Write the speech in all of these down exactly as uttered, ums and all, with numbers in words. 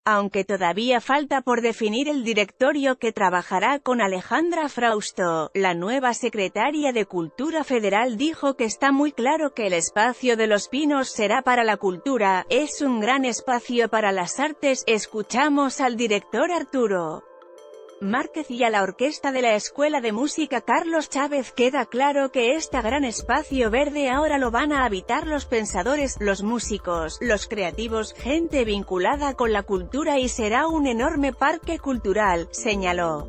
Aunque todavía falta por definir el directorio que trabajará con Alejandra Frausto, la nueva secretaria de Cultura Federal dijo que está muy claro que el espacio de Los Pinos será para la cultura, es un gran espacio para las artes. Escuchamos al director Arturo Márquez y a la orquesta de la Escuela de Música Carlos Chávez. Queda claro que este gran espacio verde ahora lo van a habitar los pensadores, los músicos, los creativos, gente vinculada con la cultura y será un enorme parque cultural, señaló.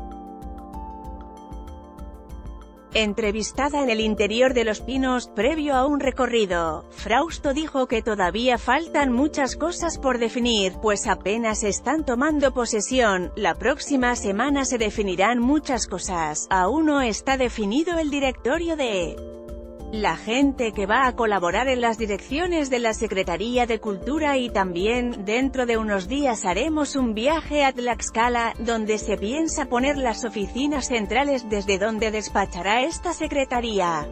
Entrevistada en el interior de Los Pinos, previo a un recorrido, Frausto dijo que todavía faltan muchas cosas por definir, pues apenas están tomando posesión, la próxima semana se definirán muchas cosas, aún no está definido el directorio de la gente que va a colaborar en las direcciones de la Secretaría de Cultura y también, dentro de unos días haremos un viaje a Tlaxcala, donde se piensa poner las oficinas centrales desde donde despachará esta secretaría.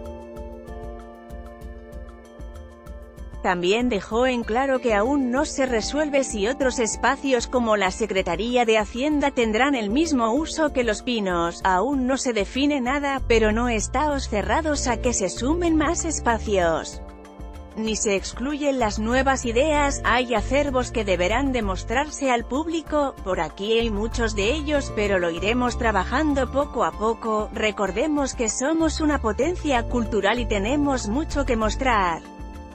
También dejó en claro que aún no se resuelve si otros espacios como la Secretaría de Hacienda tendrán el mismo uso que Los Pinos, aún no se define nada, pero no estáos cerrados a que se sumen más espacios. Ni se excluyen las nuevas ideas, hay acervos que deberán demostrarse al público, por aquí hay muchos de ellos, pero lo iremos trabajando poco a poco. Recordemos que somos una potencia cultural y tenemos mucho que mostrar.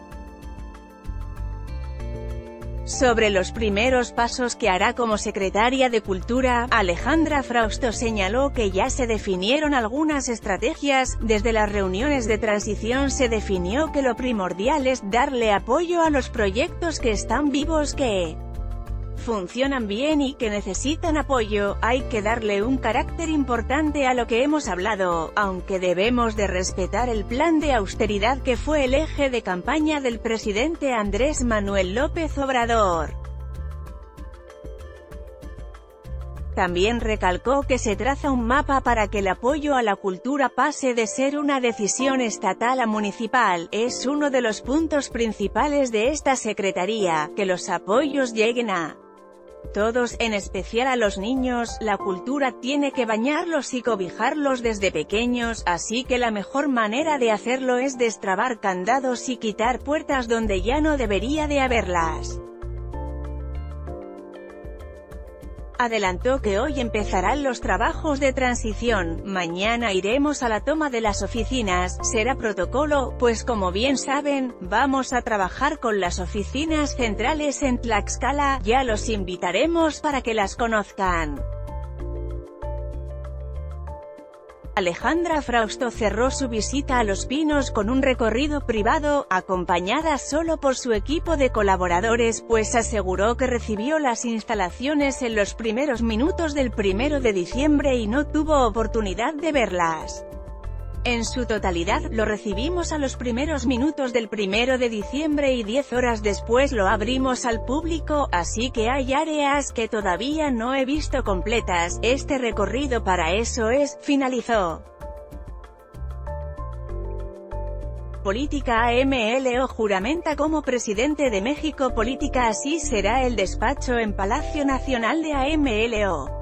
Sobre los primeros pasos que hará como secretaria de Cultura, Alejandra Frausto señaló que ya se definieron algunas estrategias. Desde las reuniones de transición se definió que lo primordial es darle apoyo a los proyectos que están vivos, que funcionan bien y que necesitan apoyo. Hay que darle un carácter importante a lo que hemos hablado, aunque debemos de respetar el plan de austeridad que fue el eje de campaña del presidente Andrés Manuel López Obrador. También recalcó que se traza un mapa para que el apoyo a la cultura pase de ser una decisión estatal a municipal. Es uno de los puntos principales de esta secretaría, que los apoyos lleguen a todos, en especial a los niños. La cultura tiene que bañarlos y cobijarlos desde pequeños, así que la mejor manera de hacerlo es destrabar candados y quitar puertas donde ya no debería de haberlas. Adelantó que hoy empezarán los trabajos de transición, mañana iremos a la toma de las oficinas, será protocolo, pues como bien saben, vamos a trabajar con las oficinas centrales en Tlaxcala, ya los invitaremos para que las conozcan. Alejandra Frausto cerró su visita a Los Pinos con un recorrido privado, acompañada solo por su equipo de colaboradores, pues aseguró que recibió las instalaciones en los primeros minutos del primero de diciembre y no tuvo oportunidad de verlas en su totalidad. Lo recibimos a los primeros minutos del primero de diciembre y diez horas después lo abrimos al público, así que hay áreas que todavía no he visto completas. Este recorrido para eso es, finalizó. Política A M L O juramenta como presidente de México. Política. Así será el despacho en Palacio Nacional de A M L O.